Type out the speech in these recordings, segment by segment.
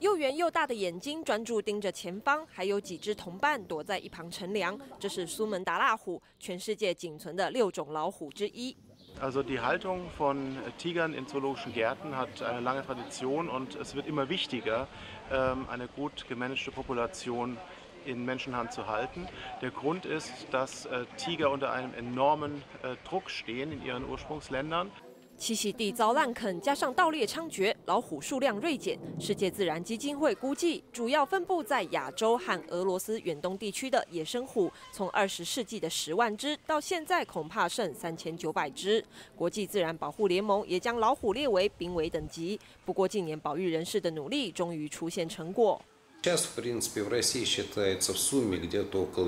又圆又大的眼睛专注盯着前方，还有几只同伴躲在一旁乘凉。这是苏门答腊虎，全世界仅存的6种老虎之一。 Also die Haltung von Tigern in zoologischen Gärten hat eine lange Tradition und es wird immer wichtiger, eine gut gemanagte Population in Menschenhand zu halten. Der Grund ist, dass Tiger unter einem enormen Druck stehen in ihren Ursprungsländern. 栖息地遭滥垦，加上盗猎猖獗，老虎数量锐减。世界自然基金会估计，主要分布在亚洲和俄罗斯远东地区的野生虎，从20世纪的10万只，到现在恐怕剩3900只。国际自然保护联盟也将老虎列为濒危等级。不过，近年保育人士的努力终于出现成果。 Сейчас, в принципе, в России считается в сумме где-то около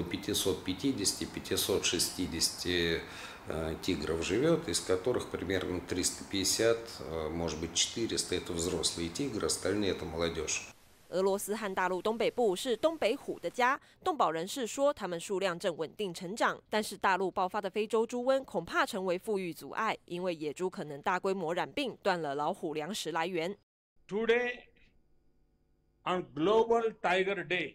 550-560 тигров живет, из которых примерно 350, может быть 400 это взрослые тигры, остальные это молодежь. 俄罗斯和大陆东北部是东北虎的家，动保人士说，它们数量正稳定成长。但是大陆爆发的非洲猪瘟恐怕成为富裕阻碍，因为野猪可能大规模染病，断了老虎粮食来源。 Today, on Global Tiger Day,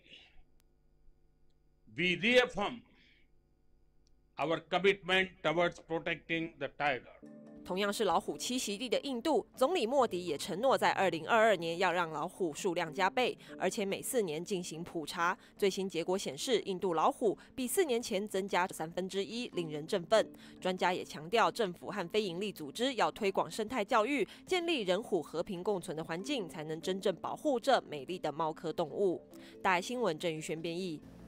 we reaffirm our commitment towards protecting the tiger. 同样是老虎栖息地的印度，总理莫迪也承诺在2022年要让老虎数量加倍，而且每4年进行普查。最新结果显示，印度老虎比4年前增加1/3，令人振奋。专家也强调，政府和非营利组织要推广生态教育，建立人虎和平共存的环境，才能真正保护这美丽的猫科动物。大爱新闻郑宇轩编译。